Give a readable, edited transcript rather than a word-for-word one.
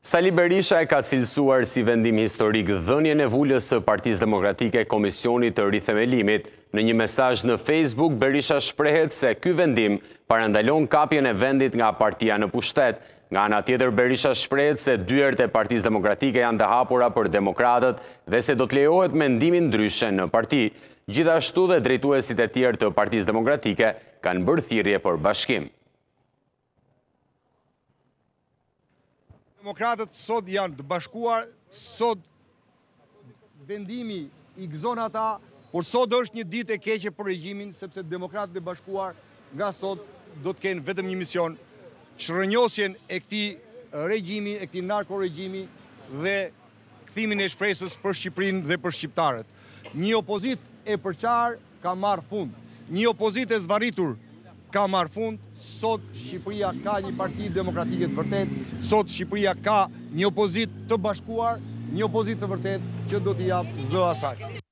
Sali Berisha e ka cilësuar si vendim historik dhënien e vulës së Partisë Demokratike Komisionit të Rithemelimit. Në një mesazh në Facebook, Berisha shprehet se ky vendim parandalon kapjen e vendit nga partia në pushtet. Nga ana tjetër, Berisha shprehet se dyert e Partisë Demokratike janë të hapura për demokratët dhe se do të lejohet mendimi ndryshe në parti. Gjithashtu dhe drejtuesit e tjerë të Partisë Demokratike kanë bërë thirrje për bashkim. Demokratët sot janë të bashkuar, sot vendimi i gëzon ata, por sot është një ditë e keqe për regjimin, sepse demokratët e bashkuar nga sot do të kenë vetëm një mision, shërënjosjen e këtij regjimi, e këtij narko-regjimi dhe kthimin e shpresës për Shqipërinë dhe për shqiptarët. Një opozitë e përqar ka marrë fund, një opozitë e zvarritur ka marrë fund. Sot Shqipëria ka një parti demokratike të vërtet, sot Shqipëria ka një opozitë të bashkuar, një opozitë të vërtet që do t'i jap zë asaj.